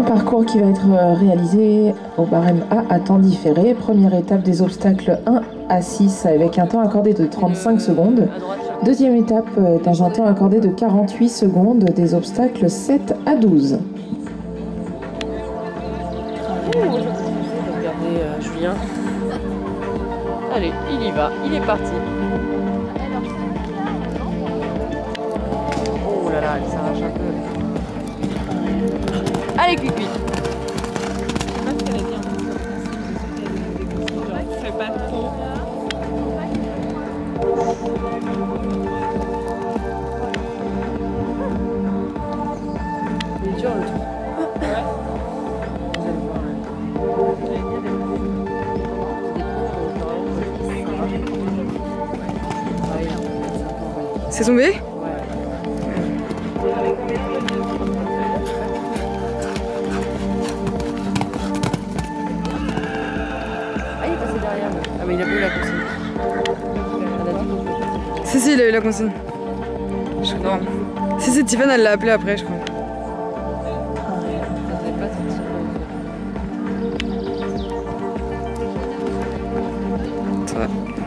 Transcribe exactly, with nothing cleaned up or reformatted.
Parcours qui va être réalisé au barème A à temps différé. Première étape des obstacles un à six avec un temps accordé de trente-cinq secondes. Deuxième étape dans un temps accordé de quarante-huit secondes des obstacles sept à douze. Regardez euh, Julien. Allez, il y va, il est parti. Oh là là, il s'arrache un peu. Allez, Cuicui. Fais pas trop. Il est dur le truc. Ouais. Vous allez voir. C'est tombé? Ah, il est passé derrière. Ah, mais il a pas eu la consigne. Si, si, il a eu la consigne. Je crois. Si, si, Tiffany, elle l'a appelé après, je crois. Ça va.